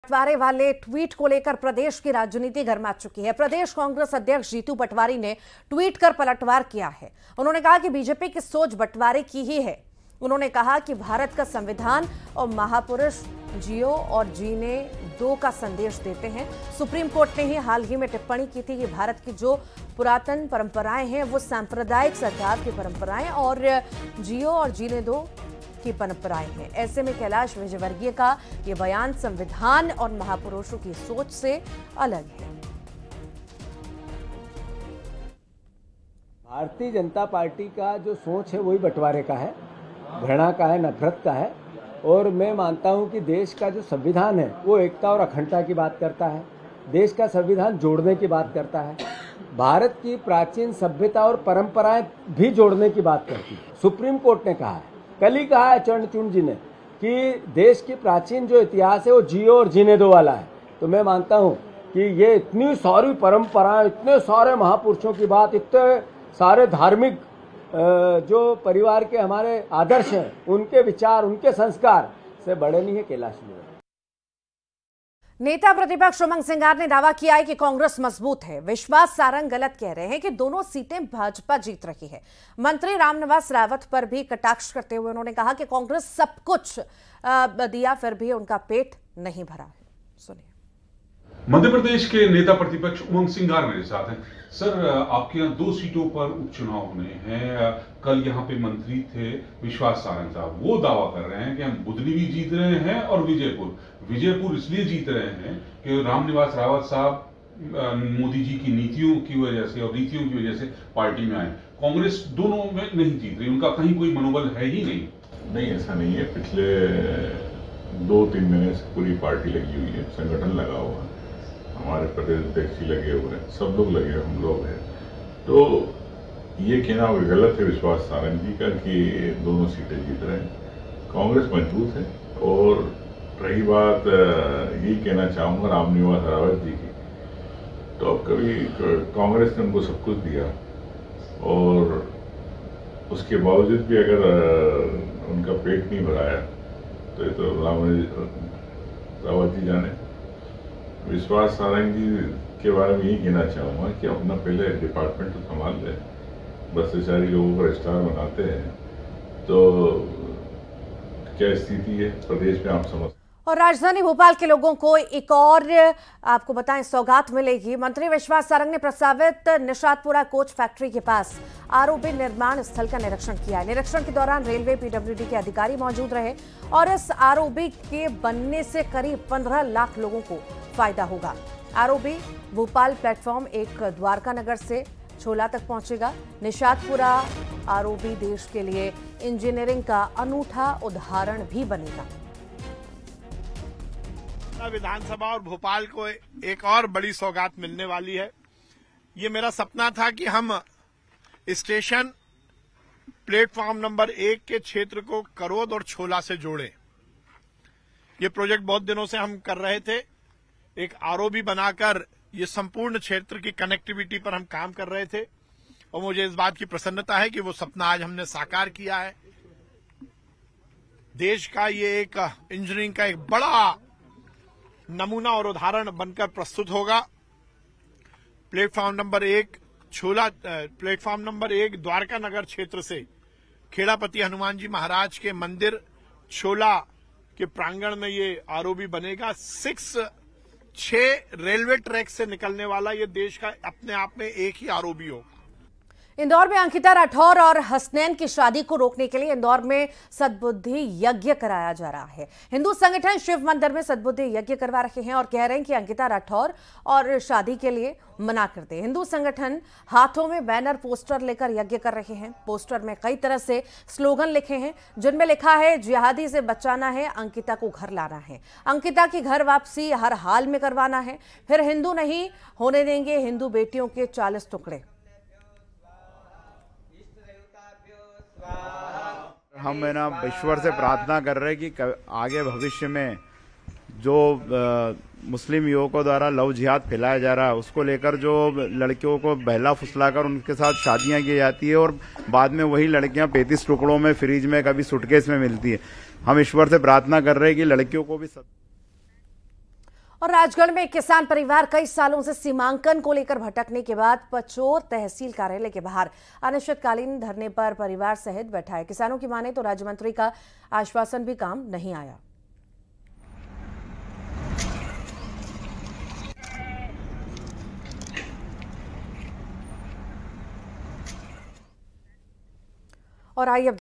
बंटवारे वाले ट्वीट को लेकर प्रदेश की राजनीति गर्मा चुकी है। प्रदेश कांग्रेस अध्यक्ष जीतू पटवारी ने ट्वीट कर पलटवार किया है। उन्होंने कहा कि बीजेपी की सोच बंटवारे की ही है। उन्होंने कहा कि भारत का संविधान और महापुरुष जियो और जीने दो का संदेश देते हैं। सुप्रीम कोर्ट ने ही हाल ही में टिप्पणी की थी कि भारत की जो पुरातन परंपराएं हैं वो सांप्रदायिक सरकार की परंपराएं और जियो और जीने दो की परंपराएं हैं। ऐसे में कैलाश विजयवर्गीय का ये बयान संविधान और महापुरुषों की सोच से अलग है। भारतीय जनता पार्टी का जो सोच है वही बंटवारे का है, घृणा का है, नफरत का है। और मैं मानता हूं कि देश का जो संविधान है वो एकता और अखंडता की बात करता है। देश का संविधान जोड़ने की बात करता है। भारत की प्राचीन सभ्यता और परंपराएं भी जोड़ने की बात करती है। सुप्रीम कोर्ट ने कहा है, कल ही कहा है चरणचूड़ जी ने, कि देश की प्राचीन जो इतिहास है वो जियो और जीने दो वाला है। तो मैं मानता हूं कि ये इतनी सारी परंपराएं, इतने सारे महापुरुषों की बात, इतने सारे धार्मिक जो परिवार के हमारे आदर्श हैं, उनके विचार, उनके संस्कार से बड़े नहीं है कैलाश विजयवर्गीय। नेता प्रतिपक्ष उमंग सिंगार ने दावा किया है कि कांग्रेस मजबूत है। विश्वास सारंग गलत कह रहे हैं कि दोनों सीटें भाजपा जीत रही है। मंत्री रामनिवास रावत पर भी कटाक्ष करते हुए उन्होंने कहा कि कांग्रेस सब कुछ दिया फिर भी उनका पेट नहीं भरा है। सुनिए। मध्य प्रदेश के नेता प्रतिपक्ष उमंग सिंगार मेरे साथ हैं। सर, आपके यहाँ 2 सीटों पर उपचुनाव होने हैं। कल यहाँ पे मंत्री थे विश्वास सारंग साहब, वो दावा कर रहे हैं कि हम बुधनी भी जीत रहे हैं और विजयपुर इसलिए जीत रहे हैं कि रामनिवास रावत साहब मोदी जी की नीतियों की वजह से और नीतियों की वजह से पार्टी में आए। कांग्रेस दोनों में नहीं जीत रही, उनका कहीं कोई मनोबल है ही नहीं। ऐसा नहीं है। पिछले 2-3 महीने से पूरी पार्टी लगी हुई है, संगठन लगा हुआ है, हमारे प्रदेश अध्यक्ष लगे हुए हैं, सब लोग लगे हुए, हम लोग हैं। तो ये कहना गलत है विश्वास सारंग जी का कि दोनों सीटें जीत रहे हैं। कांग्रेस मजबूत है। और रही बात यही कहना चाहूँगा रामनिवास रावत जी की, तो अब कभी कांग्रेस ने उनको सब कुछ दिया और उसके बावजूद भी अगर उनका पेट नहीं भराया तो ये तो रावत जी जाने। विश्वास सारंग जी के बारे में यही कहना चाहूँगा कि अपना पहले डिपार्टमेंट तो संभाल लें। भ्रष्टाचारी लोगों को स्टार बनाते हैं तो क्या स्थिति है प्रदेश में आप समझ। और राजधानी भोपाल के लोगों को एक और आपको बताएं सौगात मिलेगी। मंत्री विश्वास सारंग ने प्रस्तावित निषादपुरा कोच फैक्ट्री के पास आरओबी निर्माण स्थल का निरीक्षण किया है। निरीक्षण के दौरान रेलवे पीडब्ल्यूडी के अधिकारी मौजूद रहे और इस आरओबी के बनने से करीब 15 लाख लोगों को फायदा होगा। आरओबी भोपाल प्लेटफॉर्म 1 द्वारका नगर से छोला तक पहुंचेगा। निषादपुरा आरओबी देश के लिए इंजीनियरिंग का अनूठा उदाहरण भी बनेगा। विधानसभा और भोपाल को एक और बड़ी सौगात मिलने वाली है। ये मेरा सपना था कि हम स्टेशन प्लेटफॉर्म नंबर 1 के क्षेत्र को करौद और छोला से जोड़ें। ये प्रोजेक्ट बहुत दिनों से हम कर रहे थे। एक आरओबी बनाकर ये संपूर्ण क्षेत्र की कनेक्टिविटी पर हम काम कर रहे थे और मुझे इस बात की प्रसन्नता है कि वो सपना आज हमने साकार किया है। देश का ये एक इंजीनियरिंग का एक बड़ा नमूना और उदाहरण बनकर प्रस्तुत होगा। प्लेटफॉर्म नंबर 1 छोला, प्लेटफॉर्म नंबर 1 द्वारका नगर क्षेत्र से खेड़ापति हनुमान जी महाराज के मंदिर छोला के प्रांगण में ये आरओबी बनेगा। 6 रेलवे ट्रैक से निकलने वाला ये देश का अपने आप में एक ही आरओबी होगा। इंदौर में अंकिता राठौर और हसनैन की शादी को रोकने के लिए इंदौर में सद्बुद्धि यज्ञ कराया जा रहा है। हिंदू संगठन शिव मंदिर में सद्बुद्धि यज्ञ करवा रहे हैं और कह रहे हैं कि अंकिता राठौर और शादी के लिए मना कर दे। हिंदू संगठन हाथों में बैनर पोस्टर लेकर यज्ञ कर रहे हैं। पोस्टर में कई तरह से स्लोगन लिखे हैं जिनमें लिखा है जिहादी से बचाना है, अंकिता को घर लाना है, अंकिता की घर वापसी हर हाल में करवाना है, फिर हिंदू नहीं होने देंगे हिंदू बेटियों के 40 टुकड़े। हम है ना ईश्वर से प्रार्थना कर रहे हैं कि आगे भविष्य में जो मुस्लिम युवकों द्वारा लव जिहाद फैलाया जा रहा है उसको लेकर जो लड़कियों को बहला फुसलाकर उनके साथ शादियां की जाती है और बाद में वही लड़कियां 35 टुकड़ों में फ्रिज में कभी सूटकेस में मिलती है। हम ईश्वर से प्रार्थना कर रहे हैं कि लड़कियों को भी और राजगढ़ में एक किसान परिवार कई सालों से सीमांकन को लेकर भटकने के बाद पचोर तहसील कार्यालय के बाहर अनिश्चितकालीन धरने पर परिवार सहित बैठा है। किसानों की माने तो राज्य मंत्री का आश्वासन भी काम नहीं आया। और आइए